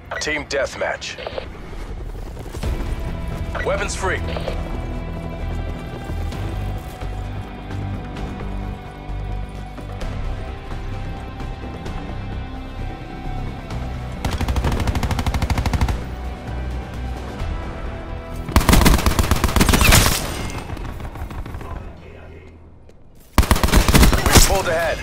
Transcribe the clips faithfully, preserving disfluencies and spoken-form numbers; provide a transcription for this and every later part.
Team deathmatch. Weapons free. We pulled ahead.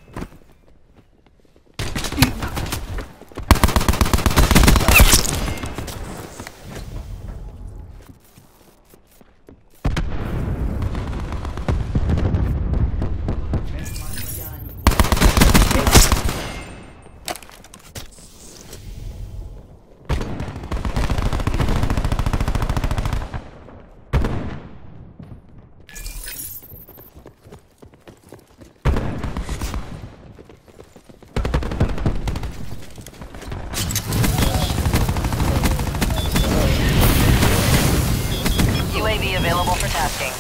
U A V available for tasking.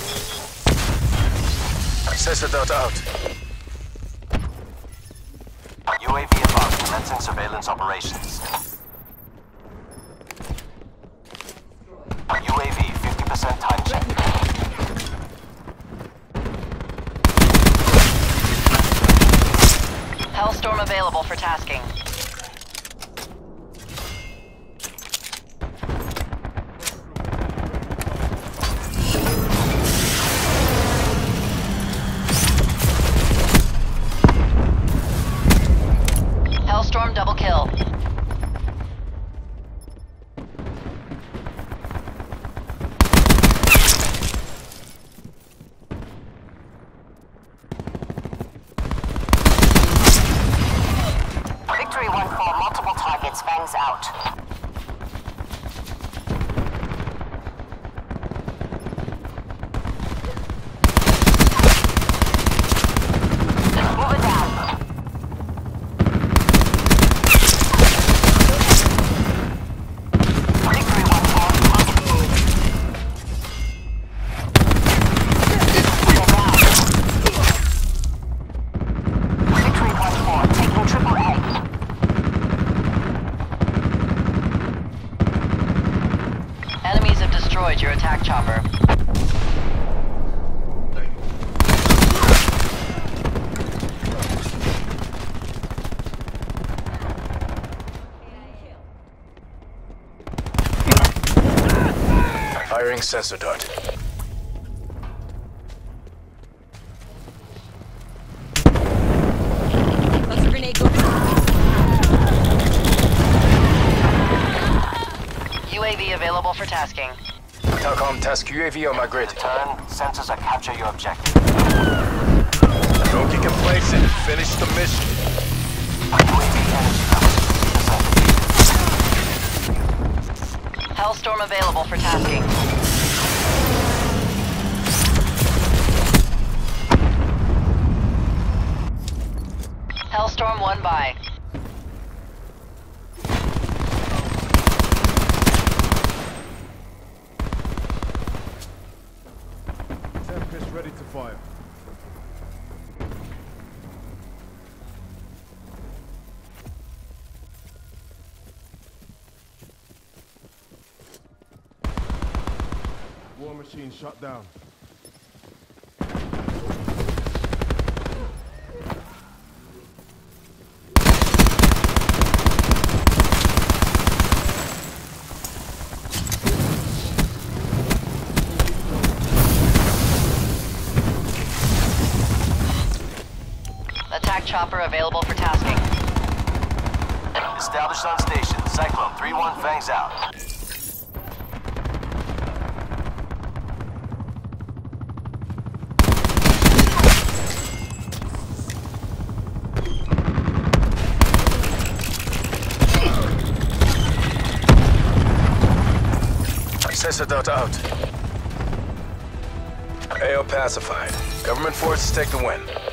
Sensor out. U A V above, commencing surveillance operations. U A V fifty percent time check. Hellstorm available for tasking. Hellstorm double kill. Victory one four, multiple targets, fangs out. Move it down. Victory one four, Victory one four, taking triple A. Enemies have destroyed your attack chopper. Firing sensor dart. Cluster grenade go. U A V available for tasking. Telcom task U A V on my grid. Return, sensors are capture your objective. Don't get complacent. Finish the mission. U A V energy levels fifty percent. Hellstorm available for tasking. Hellstorm one by. Tempest ready to fire. War machine shut down. Attack chopper available for tasking. Established on station. Cyclone three one fangs out. Sensor dart out. A O pacified. Government forces take the win.